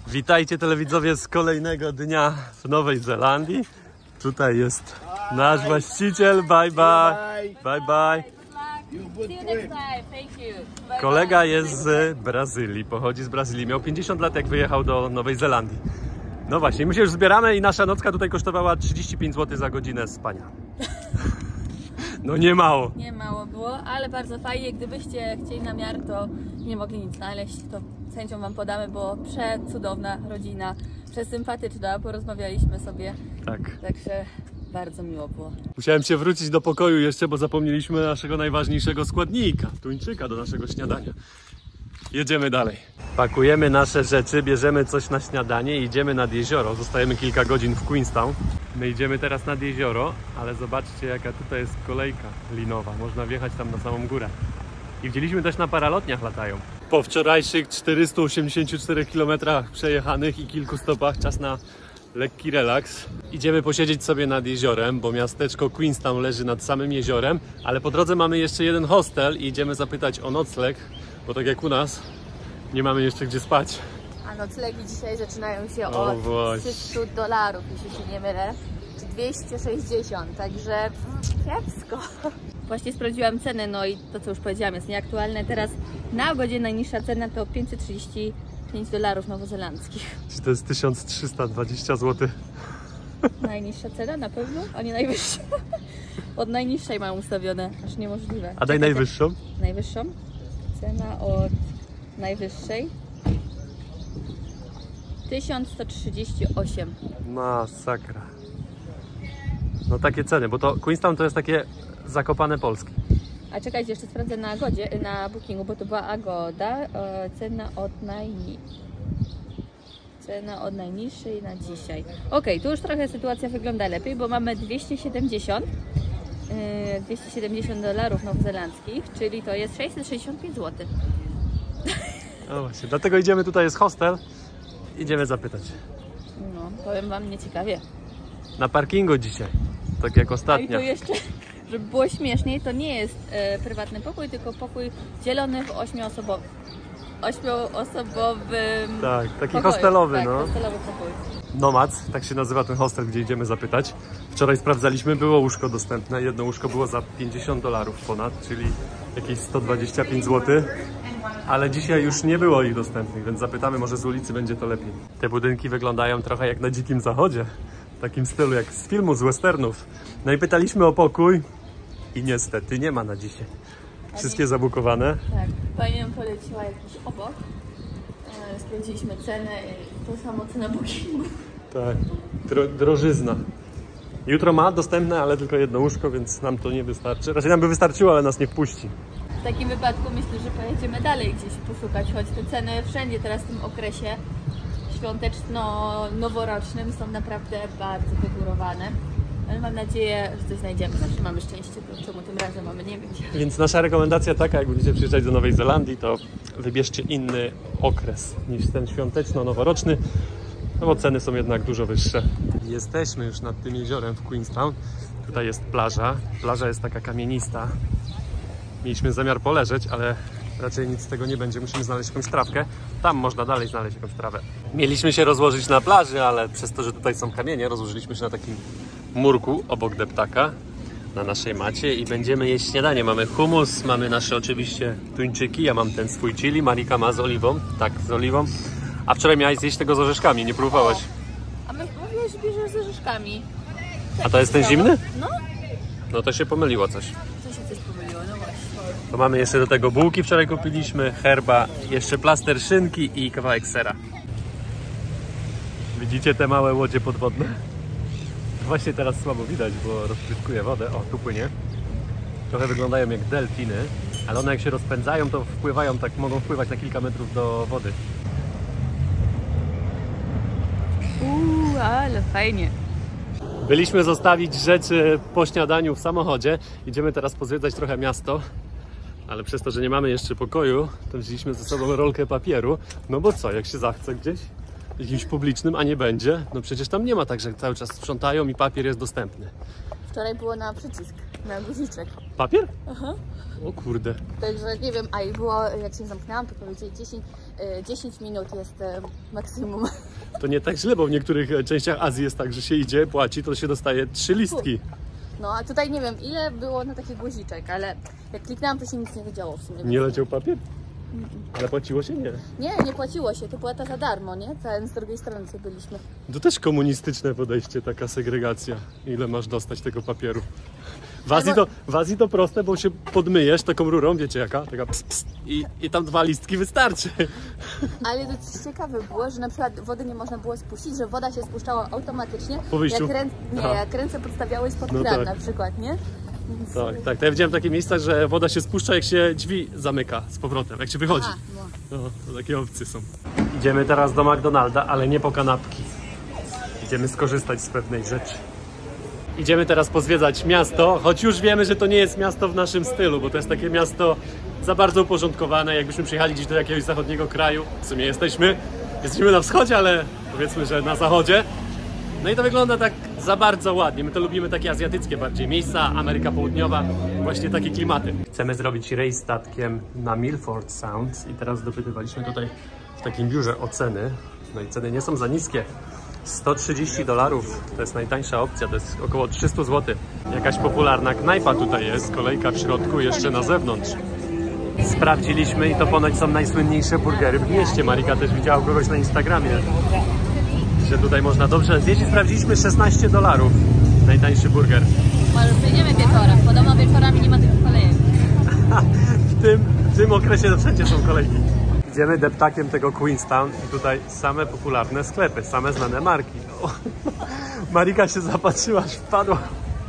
Witajcie telewidzowie z kolejnego dnia w Nowej Zelandii. Tutaj jest nasz właściciel. Bye bye. Bye bye. Kolega jest z Brazylii, pochodzi z Brazylii. Miał 50 lat, jak wyjechał do Nowej Zelandii. No właśnie, my się już zbieramy i nasza nocka tutaj kosztowała 35 zł za godzinę spania. No nie mało. Nie mało było, ale bardzo fajnie. Gdybyście chcieli namiar, to nie mogli nic znaleźć, to z chęcią wam podamy, bo przecudowna rodzina, przesympatyczna, porozmawialiśmy sobie. Tak. Także bardzo miło było. Musiałem się wrócić do pokoju jeszcze, bo zapomnieliśmy naszego najważniejszego składnika, tuńczyka do naszego śniadania. Jedziemy dalej. Pakujemy nasze rzeczy, bierzemy coś na śniadanie i idziemy nad jezioro. Zostajemy kilka godzin w Queenstown. My idziemy teraz nad jezioro, ale zobaczcie, jaka tutaj jest kolejka linowa. Można wjechać tam na samą górę. I widzieliśmy też na paralotniach latają. Po wczorajszych 484 km przejechanych i kilku stopach czas na lekki relaks. Idziemy posiedzieć sobie nad jeziorem, bo miasteczko Queenstown leży nad samym jeziorem, ale po drodze mamy jeszcze jeden hostel i idziemy zapytać o nocleg, bo tak jak u nas nie mamy jeszcze gdzie spać. A noclegi dzisiaj zaczynają się od $300, jeśli się nie mylę, czy 260, także kiepsko. Właśnie sprawdziłam ceny, no i to, co już powiedziałam, jest nieaktualne. Teraz na godzie najniższa cena to $535 nowozelandzkich. Czy to jest 1320 zł? Najniższa cena na pewno, a nie najwyższa. Od najniższej mam ustawione, aż niemożliwe. A daj najwyższą? Najwyższą? Cena od najwyższej 1138. Masakra. No takie ceny, bo to Queenstown to jest takie Zakopane Polskie. A czekajcie, jeszcze sprawdzę na Agodzie, na Bookingu, bo to była Agoda. Cena od najniższej na dzisiaj. Ok, tu już trochę sytuacja wygląda lepiej, bo mamy $270 nowozelandzkich, czyli to jest 665 zł. No właśnie, dlatego idziemy, tutaj jest hostel. Idziemy zapytać. No, powiem wam, nieciekawie. Na parkingu dzisiaj, tak jak A i ostatnio. to jeszcze, żeby było śmieszniej, to nie jest prywatny pokój, tylko pokój dzielony w 8-osobowym. Tak, taki pokoju. hostelowy, Tak, no. hostelowy pokój. Nomad, tak się nazywa ten hostel, gdzie idziemy zapytać. Wczoraj sprawdzaliśmy, było łóżko dostępne. Jedno łóżko było za $50 ponad, czyli jakieś 125 zł. Ale dzisiaj już nie było ich dostępnych, więc zapytamy, może z ulicy będzie to lepiej. Te budynki wyglądają trochę jak na Dzikim Zachodzie. W takim stylu jak z filmu, z westernów. No i pytaliśmy o pokój i niestety nie ma na dzisiaj. Wszystkie zabukowane. Tak, pani nam poleciła jakiś obok. Sprawdziliśmy cenę i to samo cena Bookingu. Tak, drożyzna. Jutro ma dostępne, ale tylko jedno łóżko, więc nam to nie wystarczy. Raczej nam by wystarczyło, ale nas nie wpuści. W takim wypadku myślę, że pojedziemy dalej gdzieś poszukać, choć te ceny wszędzie teraz w tym okresie świąteczno-noworocznym są naprawdę bardzo wygórowane. Ale mam nadzieję, że coś znajdziemy. Zawsze mamy szczęście, to czemu tym razem mamy nie być. Więc nasza rekomendacja taka, jak będziecie przyjeżdżać do Nowej Zelandii, to wybierzcie inny okres niż ten świąteczno-noworoczny, no bo ceny są jednak dużo wyższe. Jesteśmy już nad tym jeziorem w Queenstown. Tutaj jest plaża. Plaża jest taka kamienista. Mieliśmy zamiar poleżeć, ale raczej nic z tego nie będzie. Musimy znaleźć jakąś trawkę. Tam można dalej znaleźć jakąś trawę. Mieliśmy się rozłożyć na plaży, ale przez to, że tutaj są kamienie, rozłożyliśmy się na takim murku obok deptaka na naszej macie i będziemy jeść śniadanie. Mamy hummus, mamy nasze oczywiście tuńczyki. Ja mam ten swój chili, Marika ma z oliwą. Tak, z oliwą. A wczoraj miałaś zjeść tego z orzeszkami, nie próbowałaś? A my mówiłeś, że bierzesz z orzeszkami. A to jest ten zimny? No. No to się pomyliło coś. Co się coś pomyliło, no właśnie. To mamy jeszcze do tego bułki wczoraj kupiliśmy, herba, jeszcze plaster szynki i kawałek sera. Widzicie te małe łodzie podwodne? Właśnie teraz słabo widać, bo rozpryskuje wodę. O, tu płynie. Trochę wyglądają jak delfiny, ale one jak się rozpędzają, to wpływają, tak mogą wpływać na kilka metrów do wody. Ale fajnie. Byliśmy zostawić rzeczy po śniadaniu w samochodzie. Idziemy teraz pozwiedzać trochę miasto, ale przez to, że nie mamy jeszcze pokoju, to wzięliśmy ze sobą rolkę papieru. No bo co, jak się zachce gdzieś, jakimś publicznym, a nie będzie, no przecież tam nie ma tak, że cały czas sprzątają i papier jest dostępny. wczoraj było na przycisk, na guziczek. Papier? Aha. O kurde. Także nie wiem, a i było, jak się zamknęłam, to powiedzieli 10 minut jest maksimum. To nie tak źle, bo w niektórych częściach Azji jest tak, że się idzie, płaci, to się dostaje 3 listki. No a tutaj nie wiem, ile było na taki guziczek, ale jak kliknęłam, to się nic nie zadziało w sumie. Nie leciał papier? Ale płaciło się? Nie. Nie płaciło się, to była ta za darmo, nie? Ten z drugiej strony, co byliśmy. To też komunistyczne podejście, taka segregacja. Ile masz dostać tego papieru? W Azji to proste, bo się podmyjesz taką rurą, wiecie jaka? Taka ps, ps, i tam 2 listki wystarczy. Ale to coś ciekawe było, że na przykład wody nie można było spuścić, że woda się spuszczała automatycznie. Po wyjściu? Jak ręce podstawiałeś pod No kran tak. na przykład, nie? Więc... Tak. To ja widziałem takie miejsca, że woda się spuszcza, jak się drzwi zamyka z powrotem, jak się wychodzi. Aha, no. No, to takie opcje są. Idziemy teraz do McDonalda, ale nie po kanapki. Idziemy skorzystać z pewnej rzeczy. Idziemy teraz pozwiedzać miasto, choć już wiemy, że to nie jest miasto w naszym stylu, bo to jest takie miasto za bardzo uporządkowane. Jakbyśmy przyjechali gdzieś do jakiegoś zachodniego kraju, w sumie jesteśmy na wschodzie, ale powiedzmy, że na zachodzie. No i to wygląda tak za bardzo ładnie. My to lubimy takie azjatyckie bardziej miejsca, Ameryka Południowa, właśnie takie klimaty. Chcemy zrobić rejs statkiem na Milford Sound i teraz dopytywaliśmy tutaj w takim biurze o ceny. No i ceny nie są za niskie. $130 to jest najtańsza opcja, to jest około 300 zł. Jakaś popularna knajpa tutaj jest, kolejka w środku, jeszcze na zewnątrz. Sprawdziliśmy i to ponoć są najsłynniejsze burgery w mieście. Marika też widziała kogoś na Instagramie, że tutaj można dobrze zjeść i sprawdziliśmy $16. Najtańszy burger. Może przyjdziemy wieczorem, podobno wieczorami nie ma tych kolejek. W tym okresie wszędzie są kolejki. Idziemy deptakiem tego Queenstown i tutaj same popularne sklepy, same znane marki. O, Marika się zapatrzyła, aż wpadła.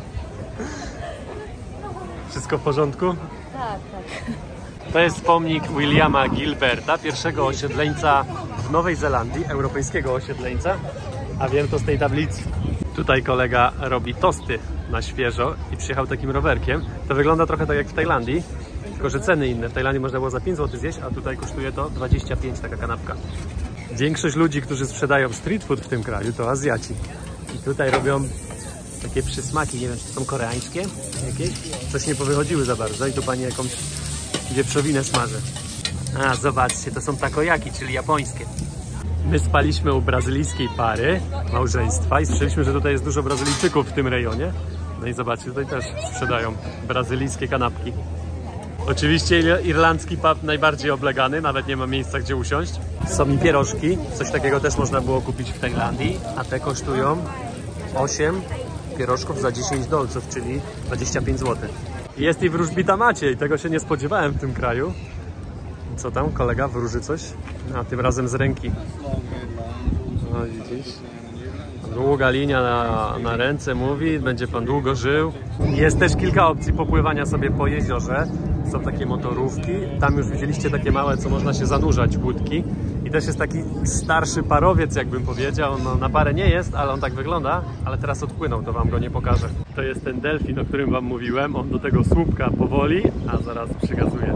Wszystko w porządku? Tak. To jest pomnik Williama Gilberta, pierwszego osiedleńca w Nowej Zelandii, europejskiego osiedleńca, a wiem to z tej tablicy. Tutaj kolega robi tosty na świeżo i przyjechał takim rowerkiem. To wygląda trochę tak jak w Tajlandii, tylko że ceny inne. W Tajlandii można było za 5 zł zjeść, a tutaj kosztuje to 25 taka kanapka. Większość ludzi, którzy sprzedają street food w tym kraju, to Azjaci. I tutaj robią takie przysmaki, nie wiem, czy są koreańskie jakieś? Coś nie powychodziły za bardzo i tu pani jakąś wieprzowinę smaży. A, zobaczcie, to są takoyaki, czyli japońskie. My spaliśmy u brazylijskiej pary małżeństwa i słyszeliśmy, że tutaj jest dużo Brazylijczyków w tym rejonie. No i zobaczcie, tutaj też sprzedają brazylijskie kanapki. Oczywiście irlandzki pub najbardziej oblegany, nawet nie ma miejsca gdzie usiąść. Są i pierożki, coś takiego też można było kupić w Tajlandii, a te kosztują 8 pierożków za 10 dolców, czyli 25 zł. Jest i wróżbita Maciej, tego się nie spodziewałem w tym kraju. Co tam, kolega wróży coś? A tym razem z ręki. No widzisz? Długa linia na ręce mówi, będzie pan długo żył. Jest też kilka opcji popływania sobie po jeziorze. Są takie motorówki, tam już widzieliście takie małe, co można się zanurzać, łódki. I też jest taki starszy parowiec, jakbym powiedział. No, na parę nie jest, ale on tak wygląda. Ale teraz odpłynął, to wam go nie pokażę. To jest ten delfin, o którym wam mówiłem. On do tego słupka powoli, a zaraz przygazuje.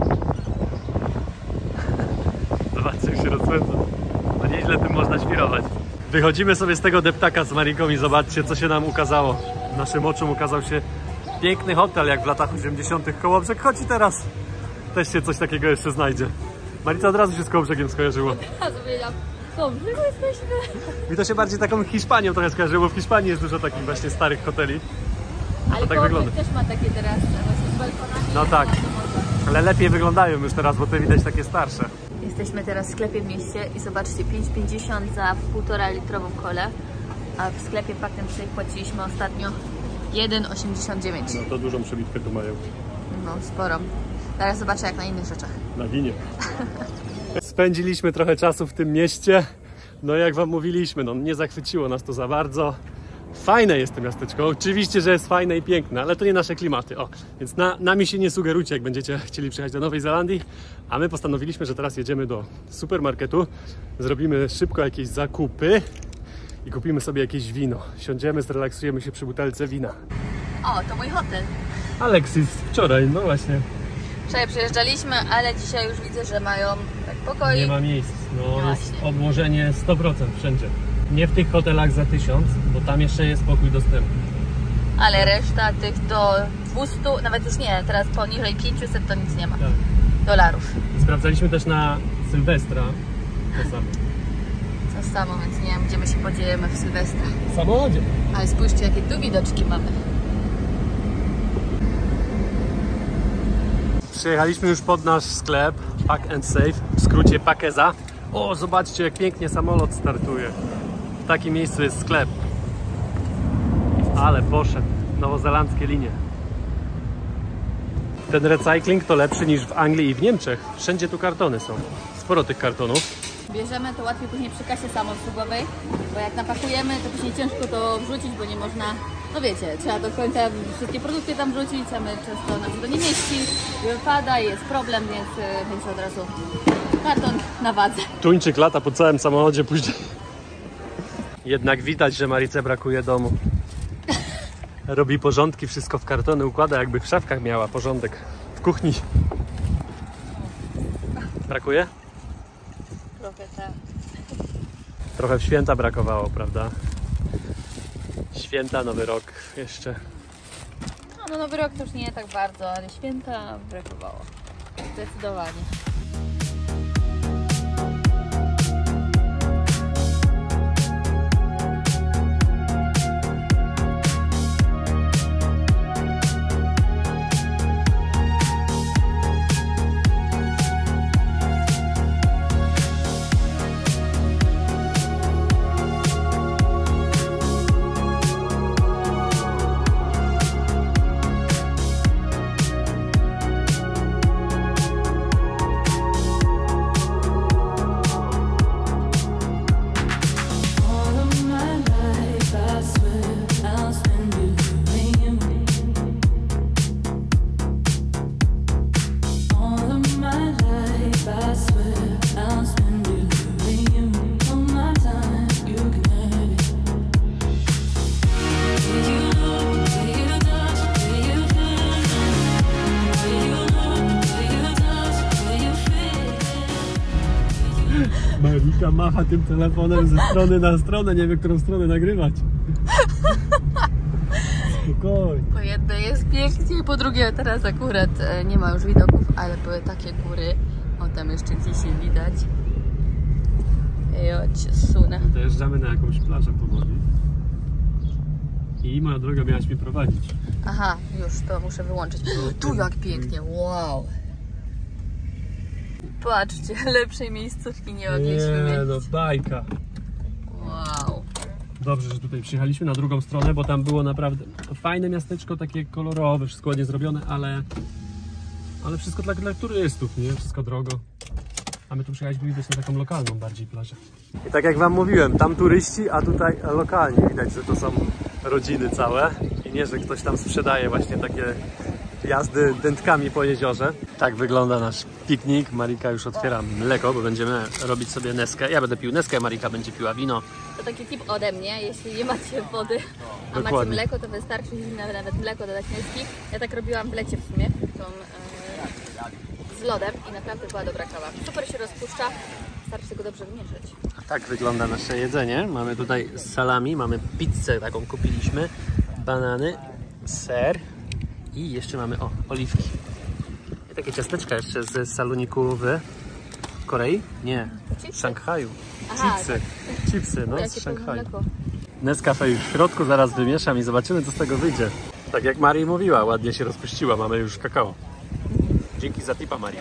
Zobaczcie, jak się rozpędza. No nieźle tym można świrować. Wychodzimy sobie z tego deptaka z Mariką i zobaczcie, co się nam ukazało. Naszym oczom ukazał się piękny hotel, jak w latach 80. Kołobrzeg. Chodź i teraz też się coś takiego jeszcze znajdzie. Marica od razu się z Kołobrzegiem skojarzyło. Ja powiedziałam, Kołobrzegu jesteśmy. Mi to się bardziej taką Hiszpanią trochę skojarzyło. W Hiszpanii jest dużo takich właśnie starych hoteli. Ale tak Kołobrzeg wygląda. też ma takie teraz właśnie z balkonami. No tak, ale lepiej wyglądają już teraz, bo te widać takie starsze. Jesteśmy teraz w sklepie w mieście i zobaczcie, 5,50 za 1,5 litrową kolę, a w sklepie Faktem Shake płaciliśmy ostatnio 1,89. No to dużą przebitkę tu mają. No, sporo. Teraz zobaczę jak na innych rzeczach. Na winie. Spędziliśmy trochę czasu w tym mieście. No jak wam mówiliśmy, no nie zachwyciło nas to za bardzo. Fajne jest to miasteczko, oczywiście, że jest fajne i piękne, ale to nie nasze klimaty. O, więc nami się nie sugerujcie, jak będziecie chcieli przyjechać do Nowej Zelandii. A my postanowiliśmy, że teraz jedziemy do supermarketu, zrobimy szybko jakieś zakupy i kupimy sobie jakieś wino. Siądziemy, zrelaksujemy się przy butelce wina. O, to mój hotel. Alexis, wczoraj, no właśnie. Wczoraj przyjeżdżaliśmy, ale dzisiaj już widzę, że mają tak pokoik. Nie ma miejsc, no No jest właśnie. obłożenie 100% wszędzie. Nie w tych hotelach za 1000, bo tam jeszcze jest pokój dostępny. ale reszta tych do 200, nawet już nie, teraz poniżej 500 to nic nie ma. Tak. Dolarów. Sprawdzaliśmy też na Sylwestra to samo. To samo, więc nie wiem, gdzie my się podziejemy w Sylwestra. W samochodzie. Ale spójrzcie, jakie tu widoczki mamy. Przyjechaliśmy już pod nasz sklep Pack and Save, w skrócie Pakeza. O, zobaczcie, jak pięknie samolot startuje. W takim miejscu jest sklep. Ale poszedł. Nowozelandzkie linie. Ten recykling to lepszy niż w Anglii i w Niemczech. Wszędzie tu kartony są. Sporo tych kartonów. Bierzemy to łatwiej później przy kasie samoobsługowej, bo jak napakujemy, to później ciężko to wrzucić, bo nie można, no wiecie, trzeba do końca wszystkie produkty tam wrzucić, a my często nam się to nie mieści, wypada i jest problem, więc od razu karton na wadze. Tuńczyk lata po całym samochodzie później. Jednak widać, że Marice brakuje domu. Robi porządki, wszystko w kartony układa, jakby w szafkach miała porządek. W kuchni. Brakuje? Trochę tak. Trochę w święta brakowało, prawda? Święta, Nowy Rok jeszcze. No Nowy Rok to już nie tak bardzo, ale święta brakowało. Zdecydowanie. Marika macha tym telefonem ze strony na stronę, nie wie, którą stronę nagrywać. Spokojnie. Po jednej jest pięknie, po drugie teraz akurat nie ma już widoków, ale były takie góry. O, tam jeszcze gdzieś się widać. I cię sunę. Dojeżdżamy na jakąś plażę powoli. I moja droga, miałaś mnie prowadzić. Aha, już to muszę wyłączyć. Tu jak pięknie, wow. Patrzcie, lepszej miejscówki nie mogliśmy mieć. no bajka. Wow. Dobrze, że tutaj przyjechaliśmy na drugą stronę, bo tam było naprawdę fajne miasteczko, takie kolorowe, wszystko ładnie zrobione, ale wszystko dla turystów, nie? Wszystko drogo. A my tu przyjechaliśmy widać na taką lokalną bardziej plażę. I tak jak wam mówiłem, tam turyści, a tutaj lokalni. Widać, że to są rodziny całe i nie, że ktoś tam sprzedaje właśnie takie jazdy dętkami po jeziorze. Tak wygląda nasz piknik. Marika już otwiera mleko, bo będziemy robić sobie neskę. Ja będę pił neskę, Marika będzie piła wino. To taki tip ode mnie, jeśli nie macie wody, a Dokładnie. macie mleko, to wystarczy nawet mleko dodać neski. Ja tak robiłam w lecie w sumie, z lodem i naprawdę była dobra kawa. Super się rozpuszcza, wystarczy tego dobrze wymieszać. Tak wygląda nasze jedzenie. Mamy tutaj salami, mamy pizzę, taką kupiliśmy, banany, ser i jeszcze mamy oliwki. I takie ciasteczka jeszcze z saloniku w Korei? Nie, w Szanghaju. Aha, Chipsy, chipsy, no, z Szanghaju. mleko. Nescafe już w środku, zaraz wymieszam i zobaczymy, co z tego wyjdzie. Tak jak Marii mówiła, ładnie się rozpuściła, mamy już kakao. Dzięki za tipa, Maria.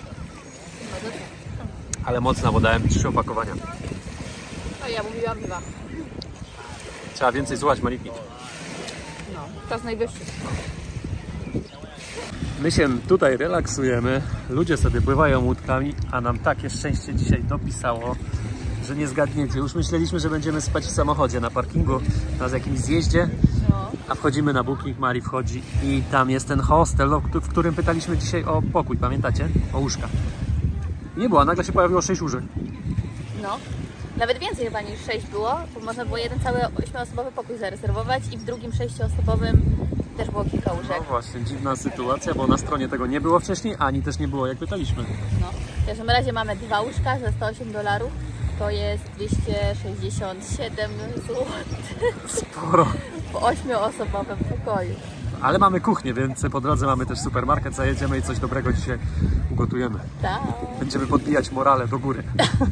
Ale mocna, bo dałem 3 opakowania. No ja mówiłam 2. Trzeba więcej słuchać Mariki. No, czas najwyższy. My się tutaj relaksujemy, ludzie sobie pływają łódkami, a nam takie szczęście dzisiaj dopisało, że nie zgadniecie. Już myśleliśmy, że będziemy spać w samochodzie na parkingu, na jakimś zjeździe, No. a wchodzimy na Booking, Mari wchodzi i tam jest ten hostel, w którym pytaliśmy dzisiaj o pokój, pamiętacie? O łóżka. Nie było, a nagle się pojawiło 6 łóżek. No. Nawet więcej chyba niż 6 było, bo można było jeden cały 8-osobowy pokój zarezerwować i w drugim 6-osobowym też było kilka łóżek. No właśnie, dziwna sytuacja, bo na stronie tego nie było wcześniej, ani też nie było jak pytaliśmy. No. W każdym razie mamy 2 łóżka za $108, to jest 267 zł. Sporo. W 8-osobowym pokoju. Ale mamy kuchnię, więc po drodze mamy też supermarket, zajedziemy i coś dobrego dzisiaj ugotujemy. Tak. Będziemy podbijać morale do góry.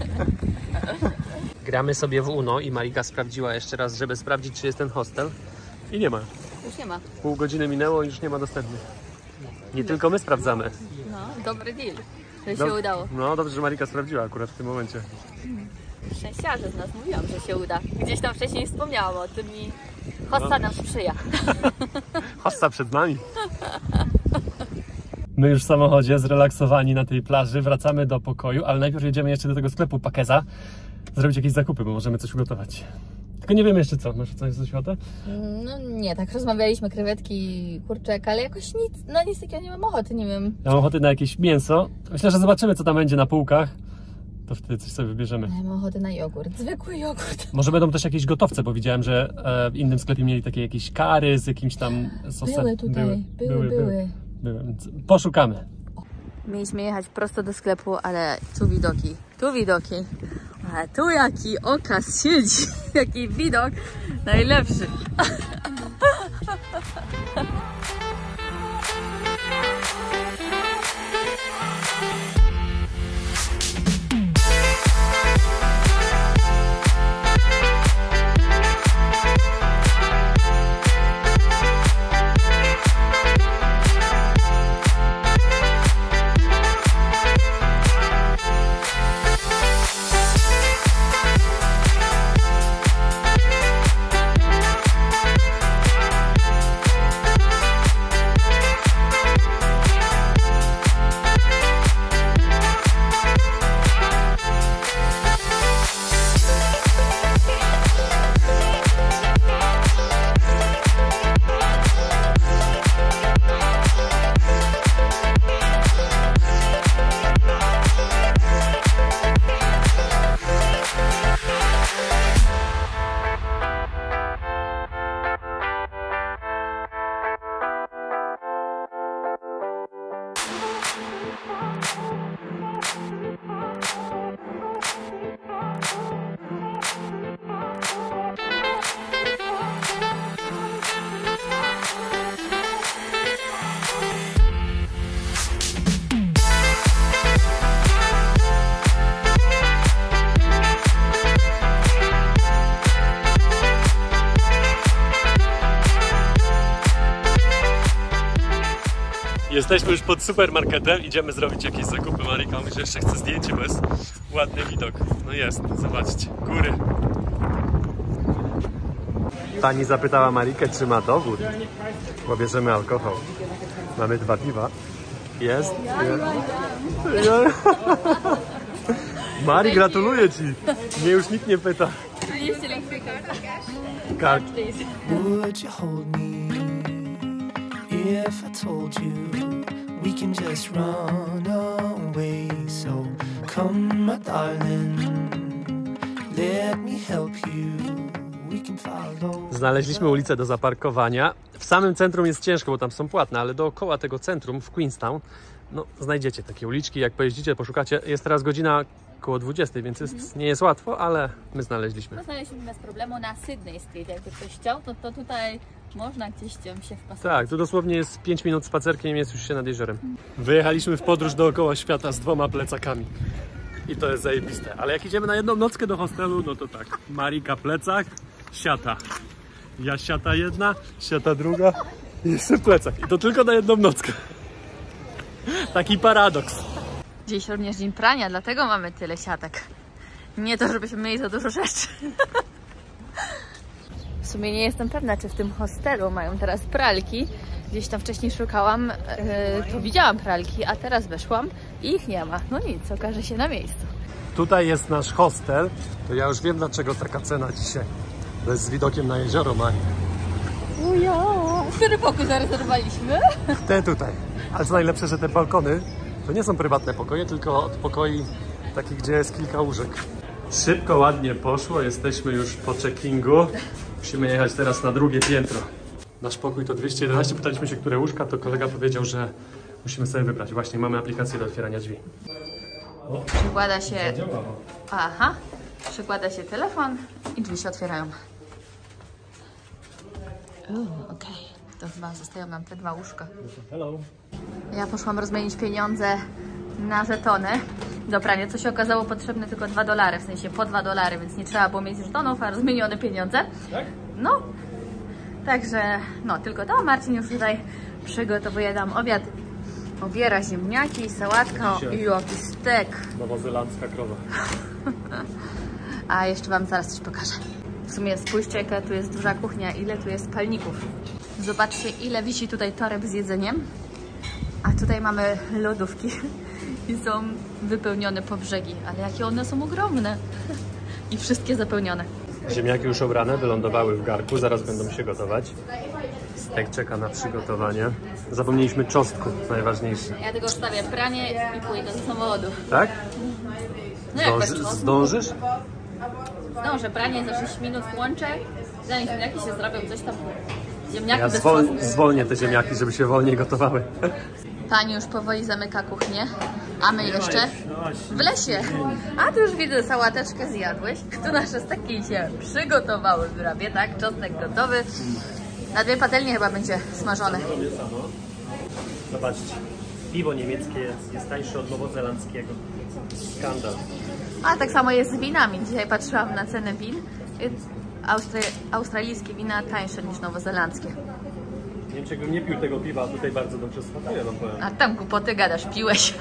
Gramy sobie w Uno i Marika sprawdziła jeszcze raz, żeby sprawdzić, czy jest ten hostel. I nie ma. Już nie ma. Pół godziny minęło i już nie ma dostępnych. Nie tylko my sprawdzamy. No, dobry deal, że się udało. No dobrze, że Marika sprawdziła akurat w tym momencie. Szczęściarze z nas mówiłam, że się uda. Gdzieś tam wcześniej wspomniałam o tym i hosta nam sprzyja. Hossa przed nami. My już w samochodzie zrelaksowani na tej plaży, wracamy do pokoju, ale najpierw jedziemy jeszcze do tego sklepu Pakeza zrobić jakieś zakupy, bo możemy coś ugotować. Tylko nie wiemy jeszcze co. Masz coś ochotę? No nie, tak rozmawialiśmy, krewetki, kurczak, ale jakoś nic takiego nie mam ochoty, nie wiem. Ja mam ochotę na jakieś mięso. Myślę, że zobaczymy co tam będzie na półkach. To wtedy coś sobie wybierzemy. Ja mam ochotę na jogurt, zwykły jogurt. Może będą też jakieś gotowce, bo widziałem, że w innym sklepie mieli takie jakieś kary z jakimś tam sosem. Były tutaj, były. Więc poszukamy. Mieliśmy jechać prosto do sklepu, ale tu widoki. A tu jaki okaz siedzi, jaki widok najlepszy. Jesteśmy już pod supermarketem, idziemy zrobić jakieś zakupy. Marika mówi, że jeszcze chce zdjęcie, bo jest ładny widok. No jest, zobaczcie, góry. Pani zapytała Marikę, czy ma dowód, bo bierzemy alkohol. Mamy 2 piwa. Jest. Mari, gratuluję Ci. Mnie już nikt nie pyta. Kart. Would you hold me if I told you we can just run away? So come, my darling, let me help you. We can follow. Znaleźliśmy ulicę do zaparkowania. W samym centrum jest ciężko, bo tam są płatne, ale dookoła tego centrum w Queenstown no, znajdziecie takie uliczki. Jak pojeździcie, poszukacie. Jest teraz godzina około 20, więc nie jest łatwo, ale my znaleźliśmy. No, znaleźliśmy bez problemu na Sydney Street. Jakby ktoś chciał, to tutaj można gdzieś tam się wpasować. Tak, tu dosłownie jest 5 minut spacerkiem, jest już się nad jeziorem. Wyjechaliśmy w podróż dookoła świata z 2 plecakami. I to jest zajebiste. Ale jak idziemy na jedną nockę do hostelu, no to tak. Marika plecak, siata. Ja siata jedna, siata druga i jeszcze plecak. I to tylko na jedną nockę. Taki paradoks. Dziś również dzień prania, dlatego mamy tyle siatek. Nie to, żebyśmy mieli za dużo rzeczy. W sumie nie jestem pewna, czy w tym hostelu mają teraz pralki. Gdzieś tam wcześniej szukałam, to widziałam pralki, a teraz weszłam i ich nie ma. No nic, okaże się na miejscu. Tutaj jest nasz hostel. To ja już wiem, dlaczego taka cena dzisiaj. To jest z widokiem na jezioro, Mari. Uja, który pokój zarezerwowaliśmy? Te tutaj. Ale co najlepsze, że te balkony to nie są prywatne pokoje, tylko od pokoi takich, gdzie jest kilka łóżek. Szybko, ładnie poszło. Jesteśmy już po checkingu. Musimy jechać teraz na drugie piętro. Nasz pokój to 211. Pytaliśmy się, które łóżka, to kolega powiedział, że musimy sobie wybrać. Właśnie mamy aplikację do otwierania drzwi. Przykłada się... Aha. Przykłada się telefon i drzwi się otwierają. Okej. To chyba zostają nam te 2 łóżka. Hello. Ja poszłam rozmienić pieniądze na żetony do prania, co się okazało potrzebne tylko $2, w sensie po $2, więc nie trzeba było mieć żetonów, a rozmienione pieniądze. Tak? No, także no tylko to. Marcin już tutaj przygotowuje nam obiad. Obiera ziemniaki, sałatka i jakiś stek. Nowozelandzka krowa. A jeszcze Wam zaraz coś pokażę. W sumie spójrzcie, jaka tu jest duża kuchnia, ile tu jest palników. Zobaczcie, ile wisi tutaj toreb z jedzeniem. A tutaj mamy lodówki i są wypełnione po brzegi. Ale jakie one są ogromne. I wszystkie zapełnione. Ziemniaki już obrane, wylądowały w garku, zaraz będą się gotować. Stek czeka na przygotowanie. Zapomnieliśmy czosnku, najważniejsze. Ja tylko wstawię pranie i pójdę do samochodu. Tak? No jak bez czosnku? Zdążysz? Zdążę, pranie za 6 minut włączę. Zanim ziemniaki się zrobią, coś tam. Ziemniaki Ja bez czosnku. zwolnię te ziemniaki, żeby się wolniej gotowały. Pani już powoli zamyka kuchnię, a my jeszcze w lesie. A tu już widzę, sałateczkę zjadłeś. Tu nasze steki się przygotowały prawie, tak? Czosnek gotowy. Na 2 patelnie chyba będzie smażone. Zobaczcie, piwo niemieckie jest tańsze od nowozelandzkiego. Skandal. A tak samo jest z winami. Dzisiaj patrzyłam na cenę win. Australijskie wina tańsze niż nowozelandzkie. Nie wiem, czego nie pił tego piwa, a tutaj bardzo dobrze smakuje, wam powiem. A tam głupoty gadasz, piłeś.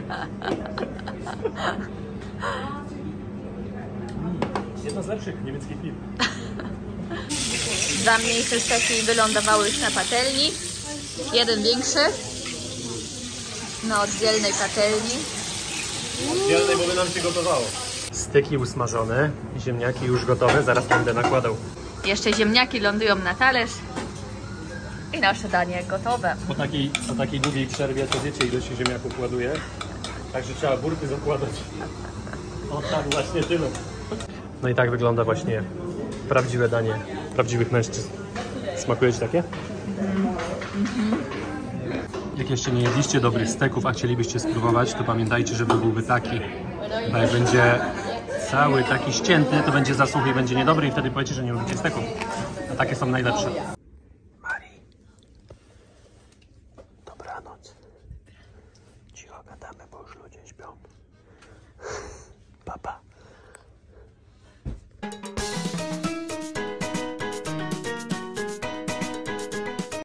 Jedno z lepszych niemieckich piw. 2 mniejsze steki wylądowały już na patelni. 1 większy na oddzielnej patelni. Oddzielnej, bo by nam się gotowało. Steki usmażone, ziemniaki już gotowe, zaraz będę nakładał. Jeszcze ziemniaki lądują na talerz i nasze danie gotowe. Po takiej długiej przerwie to wiecie, ile się ziemniaków ładuje. Także trzeba burty zakładać. O tak, właśnie tyle. No i tak wygląda właśnie prawdziwe danie prawdziwych mężczyzn. Smakuje ci takie? Jak jeszcze nie jedliście dobrych steków, a chcielibyście spróbować, to pamiętajcie, żeby byłby taki. Bo jak będzie cały taki ścięty, to będzie za suchy i będzie niedobry i wtedy powiecie, że nie lubicie steków. A takie są najlepsze.